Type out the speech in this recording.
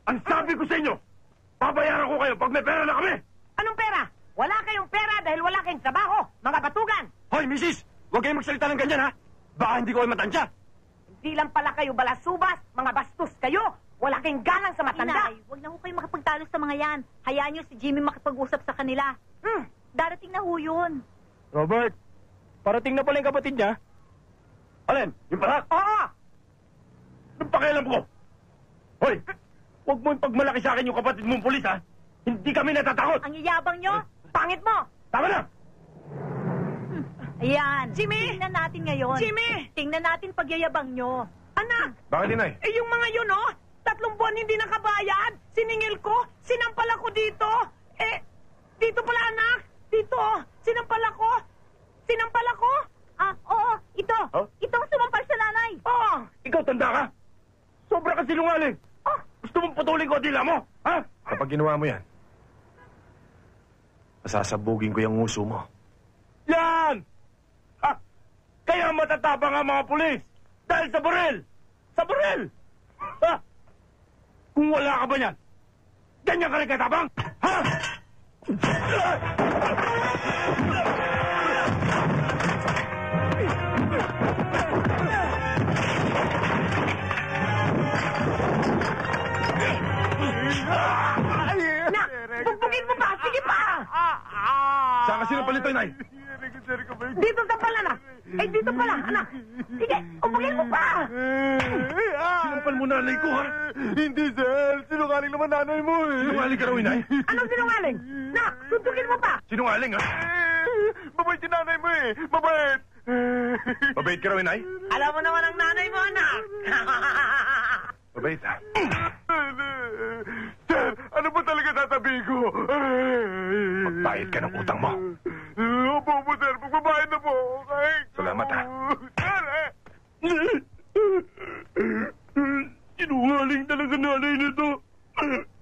Ang sabi ko sa inyo, babayaran ko kayo pag may pera na kami! Anong pera? Wala kayong pera dahil wala kayong trabaho, mga batugan! Hoy, misis! Huwag kayong magsalita ng ganyan, ha? Baka hindi ko kayo matansya! Hindi lang pala kayo balasubas, mga bastos kayo! Wala kayong galang sa matanda! Inay, huwag na ho kayo makapagtalo sa mga yan. Hayaan nyo si Jimmy makipag-usap sa kanila. Darating na ho yun. Robert, parating na pala yung kapatid niya. Alin? Yung palak? Oo! Anong pakialam ko? Hoy! Huwag mo pagmalaki sa akin yung kapatid mong pulis, ha? Hindi kami natatakot! Ang iyabang nyo? Pangit mo! Tama na! Ayan. Jimmy! Tingnan natin ngayon. Jimmy! Tingnan natin pagyayabang nyo. Anak! Bakit, Inay? Yung mga yun, 3 buwan hindi nakabayad. Siningil ko, sinampal ako dito. Dito pala, anak. Dito, sinampal ako. Sinampal ako. Oo, ito. Huh? Itong sumampal sa nanay. Oh! Ikaw tanda ka? Sobra ka sinungaling! Oh! Gusto mong putulin ko ang dila mo, ha? Kapag ginawa mo yan, masasabugin ko yung nguso mo. Yan! Ha? Kaya matatapang ang mga pulis! Dahil sa baril! Sa baril! Ha? Kung wala ka ba yan, ganyan ka rin katapang? Ha? Nak! Bugbugin mo pa! Sige pa! Saan ka sinampal ito, Inay? Dito ka pala, anak. Dito pala, anak. Sige, bugbugin mo pa! Sinampal mo nanay ko, ha? Hindi, sir. Sinungaling naman nanay mo eh. Sinungaling ka raw, Inay? Anong sinungaling? Nak, suntukin mo pa! Sinungaling, ha? Mabait si nanay mo eh. Mabait. Mabait ka raw, Inay? Alam mo naman ang nanay mo, anak. Mabait, ha? Sir, ano ba talaga tatabi ko? Magbayad ka ng utang mo. Opo, sir. Magbabayad na po. Salamat, ha? Sinungaling talaga nanay nito.